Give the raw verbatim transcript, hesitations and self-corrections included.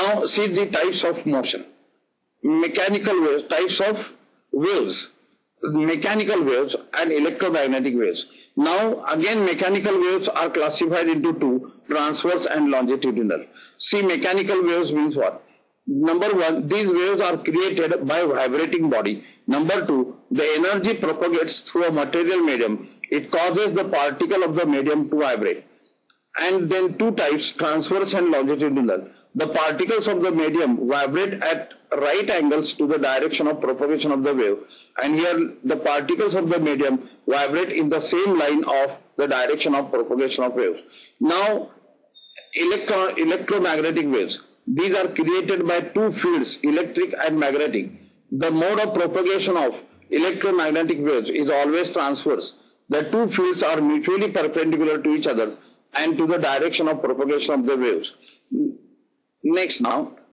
Now see the types of motion. Mechanical waves, types of waves, mechanical waves and electromagnetic waves. Now again mechanical waves are classified into two, transverse and longitudinal. See, mechanical waves means what? Number one, these waves are created by vibrating body. Number two, the energy propagates through a material medium. It causes the particle of the medium to vibrate. And then two types, transverse and longitudinal. The particles of the medium vibrate at right angles to the direction of propagation of the wave. And here the particles of the medium vibrate in the same line of the direction of propagation of waves. Now, electro electromagnetic waves. These are created by two fields, electric and magnetic. The mode of propagation of electromagnetic waves is always transverse. The two fields are mutually perpendicular to each other and to the direction of propagation of the waves. Next now,